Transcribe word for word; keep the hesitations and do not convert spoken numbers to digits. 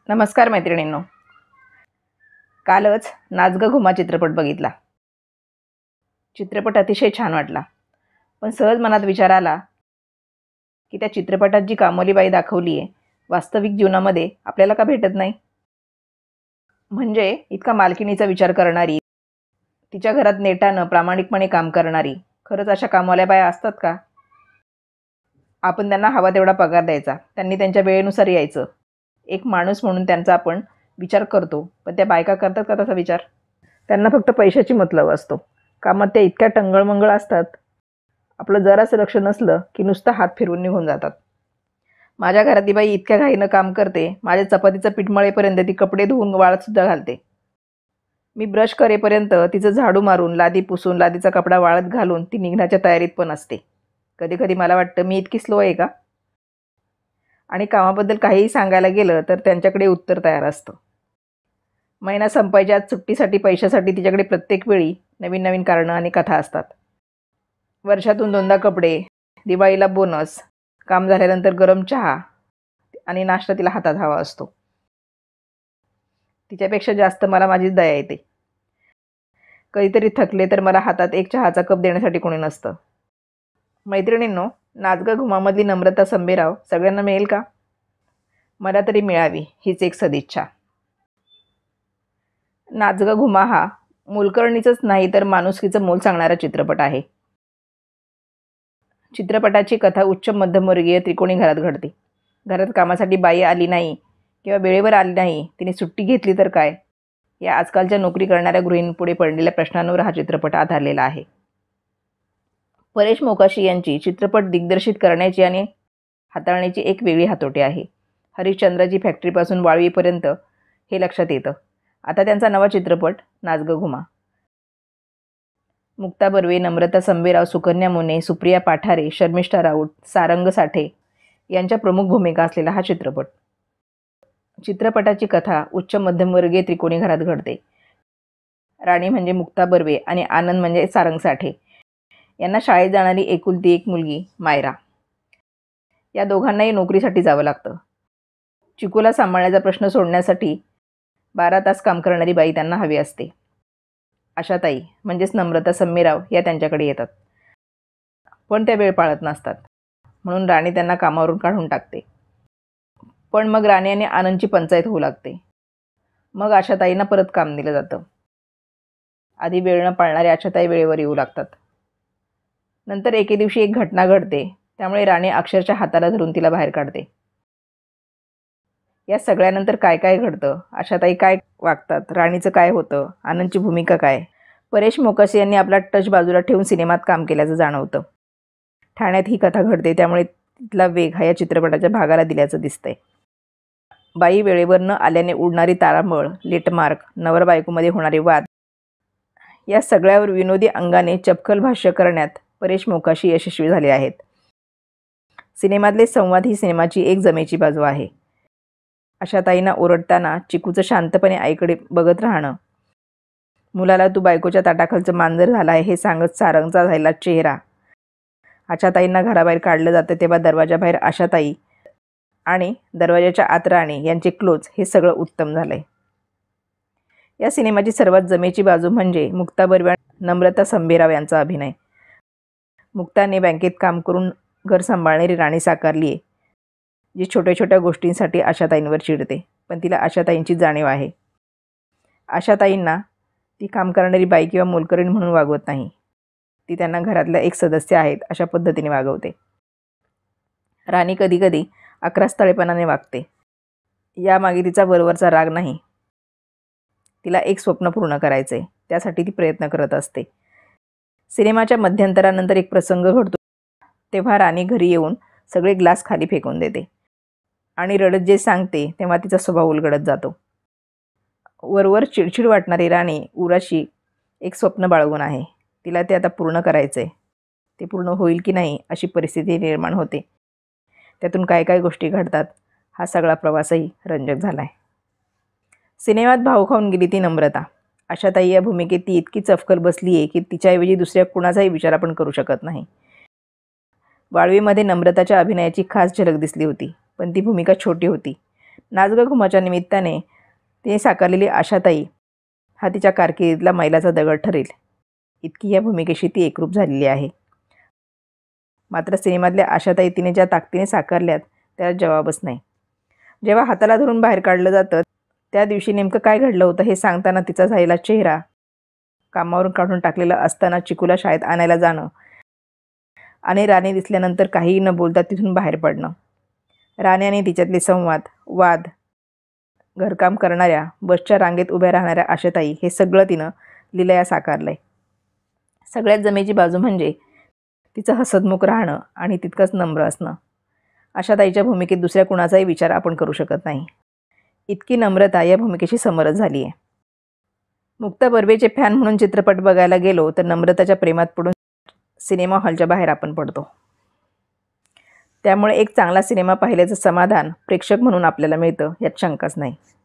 नमस्कार मैत्रिणींनो, कालच नाच ग घुमा चित्रपट बघितला। चित्रपट अतिशय छान वाटला, पण सहज मनात विचार आला की त्या चित्रपटात जी कामोली बाई दाखवली आहे वास्तविक जीवनामध्ये आपल्याला का भेटत नाही। म्हणजे इतका मालकिणीचा विचार करणारी, तिच्या घरात नेटानं प्रामाणिकपणे काम करणारी खरंच अशा कामवाल्या बाया असतात का? आपण त्यांना हवा तेवढा पगार द्यायचा, त्यांनी त्यांच्या वेळेनुसार यायचं, एक माणूस म्हणून त्यांचा आपण विचार करतो, पण त्या बायका करतात का तसा विचार? त्यांना फक्त पैशाची मतलब असतो। कामात त्या इतक्या टंगळमंगळ असतात, आपलं जरासं लक्ष नसलं की नुसतं हात फिरवून निघून जातात। माझ्या घरातली बाई इतक्या घाईनं काम करते, माझ्या चपातीचं पीठ मळेपर्यंत ती कपडे धुवून वाळतसुद्धा घालते। मी ब्रश करेपर्यंत तिचं झाडू मारून, लादी पुसून, लादीचा कपडा वाळत घालून ती निघण्याच्या तयारीत पण असते। कधी कधी मला वाटतं मी इतकी स्लो आहे का? आणि कामाबद्दल काहीही सांगायला गेलं तर त्यांच्याकडे उत्तर तयार असतं। महिना संपायच्या आत सुट्टीसाठी पैशासाठी तिच्याकडे प्रत्येक वेळी नवीन नवीन कारणं आणि कथा असतात। वर्षातून दोनदा कपडे, दिवाळीला बोनस, काम झाल्यानंतर गरम चहा आणि नाश्ता तिला हातात हवा असतो। तिच्यापेक्षा जास्त मला माझीच दया येते। कधीतरी थकले तर मला हातात एक चहाचा कप देण्यासाठी कोणी नसतं। मैत्रिणींनो, नाच ग घुमामधली नम्रता संभेराव सगळ्यांना मिळेल का? मला तरी मिळावी हीच एक सदिच्छा। नाच ग घुमा हा मोलकरणीचंच नाही तर माणुसकीचं मोल सांगणारा चित्रपट आहे। चित्रपटाची कथा उच्च मध्यमवर्गीय त्रिकोणी घरात घडते। घरात कामासाठी बाई आली नाही किंवा वेळेवर आली नाही, तिने सुट्टी घेतली तर काय, या आजकालच्या नोकरी करणाऱ्या गृहिणींपुढे पडलेल्या प्रश्नांवर हा चित्रपट आधारलेला आहे। परेश मोकाशी यांची चित्रपट दिग्दर्शित करण्याची आणि हाताळण्याची एक वेगळी हातोटी आहे। हरिश्चंद्राची फॅक्टरीपासून वाळवीपर्यंत हे लक्षात येतं। आता त्यांचा नवा चित्रपट नाच ग घुमा। मुक्ता बर्वे, नम्रता संभेराव, सुकन्या मोने, सुप्रिया पाठारे, शर्मिष्ठा राऊत, सारंग साठे यांच्या प्रमुख भूमिका असलेला हा चित्रपट। चित्रपटाची कथा उच्च मध्यमवर्गीय त्रिकोणी घरात घडते। राणी म्हणजे मुक्ता बर्वे आणि आनंद म्हणजे सारंग साठे यांना शाळेत जाणारी एकुलती एक मुलगी मायरा। या दोघांनाही नोकरीसाठी जावं लागतं। चिकूला सांभाळण्याचा प्रश्न सोडण्यासाठी बारा तास काम करणारी बाई त्यांना हवी असते। आशाताई म्हणजेच नम्रता संभेराव या त्यांच्याकडे येतात, पण त्या वेळ पाळत नसतात, म्हणून राणी त्यांना कामावरून काढून टाकते। पण मग राणी आणि आनंदची पंचायत होऊ लागते। मग आशाताईंना परत काम दिलं जातं। आधी वेळ न पाळणारे आशाताई वेळेवर येऊ लागतात। नंतर एके दिवशी एक घटना घडते, त्यामुळे राणी अक्षरशः हाताला धरून तिला बाहेर काढते। या सगळ्यानंतर काय काय घडतं, आशाताई काय वागतात, राणीचं काय होतं, आनंदची भूमिका काय, परेश मोकाशी यांनी आपला टच बाजूला ठेवून सिनेमात काम केल्याचं जाणवतं। ठाण्यात ही कथा घडते, त्यामुळे तिथला वेग हा या चित्रपटाच्या भागाला दिल्याचं दिसतंय। बाई वेळेवर न आल्याने उडणारी तारांबळ, लेटमार्क, नवरा बायकोमध्ये होणारे वाद, या सगळ्यावर विनोदी अंगाने चपखल भाष्य करण्यात परेश मोकाशी यशस्वी झाले आहेत। सिनेमातले संवाद ही सिनेमाची एक जमेची बाजू आहे। आशाताईंना ओरडताना चिकूचं शांतपणे आईकडे बघत राहणं, मुलाला तू बायकोच्या ताटाखालचं मांजर झालाय हे सांगत सारंगचा झालेला चेहरा, आशाताईंना घराबाहेर काढलं जातं तेव्हा दरवाजाबाहेर आशाताई आणि दरवाजाच्या आत राणी यांचे क्लोज, हे सगळं उत्तम झालंय। या सिनेमाची सर्वात जमेची बाजू म्हणजे मुक्ता बर्वे आणि नम्रता संभेराव यांचा अभिनय। मुक्ताने बँकेत काम करून घर सांभाळणारी राणी साकारली आहे, जी छोट्या छोट्या गोष्टींसाठी आशाताईंवर चिडते, पण तिला आशाताईंची जाणीव आहे। आशाताईंना ती काम करणारी बाई किंवा मोलकरीण म्हणून वागवत नाही, ती त्यांना घरातल्या एक सदस्य आहेत अशा पद्धतीने वागवते। राणी कधी कधी अकरास्थळेपणाने वागते, यामागे तिचा वरवरचा राग नाही, तिला एक स्वप्न पूर्ण करायचंय, त्यासाठी ती प्रयत्न करत असते। सिनेमाच्या मध्यंतरानंतर एक प्रसंग घडतो, तेव्हा राणी घरी येऊन सगळे ग्लास खाली फेकून देते आणि रडत जे सांगते तेव्हा तिचा स्वभाव उलगडत जातो। वरवर चिडचिड वाटणारी राणी उराशी एक स्वप्न बाळगून आहे, तिला ते आता पूर्ण करायचंय, ते पूर्ण होईल की नाही अशी परिस्थिती निर्माण होते। त्यातून काय काय गोष्टी घडतात, हा सगळा प्रवासही रंजक झालाय। सिनेमात भाऊ खाऊन गेली ती नम्रता। आशाताई या भूमिकेत ती इतकी चफकल बसली आहे की तिच्याऐवजी दुसऱ्या कुणाचाही विचार आपण करू शकत नाही। वाळवीमध्ये नम्रताच्या अभिनयाची खास झलक दिसली होती, पण ती भूमिका छोटी होती, नाच ग घुमाच्या निमित्ताने तिने साकारलेली आशाताई हा तिच्या कारकिर्दीतला मैलाचा दगड ठरेल, इतकी या भूमिकेशी ती एकरूप झालेली आहे. मात्र सिनेमातल्या आशाताई तिने ज्या ताकदीने साकारल्यात त्याला जवाबच नाही. जेव्हा हाताला धरून बाहेर काढलं जातं त्या दिवशी नेमकं काय घडलं होतं हे सांगताना तिचा झालेला चेहरा, कामावरून काढून टाकलेला असताना चिकूला शाळेत आणायला जाणं आणि राणी दिसल्यानंतर काहीही न बोलता तिथून बाहेर पडणं, राणी आणि तिच्यातले संवाद, वाद, घरकाम करणाऱ्या, बसच्या रांगेत उभ्या राहणाऱ्या आशाताई, हे सगळं तिनं लीलया साकारलंय. सगळ्यात जमेची बाजू म्हणजे तिचं हसतमुख राहणं आणि तितकंच नम्र असणं. आशाताईच्या भूमिकेत दुसऱ्या कुणाचाही विचार आपण करू शकत नाही, इतकी नम्रता या भूमिकेशी समरस झाली आहे. मुक्ता बर्वेचे फॅन म्हणून चित्रपट बघायला गेलो तर नम्रताच्या प्रेमात पडून सिनेमा हॉलच्या बाहेर आपण पडतो. त्यामुळे एक चांगला सिनेमा पाहिल्याचं समाधान प्रेक्षक म्हणून आपल्याला मिळतं यात शंकाच नाही.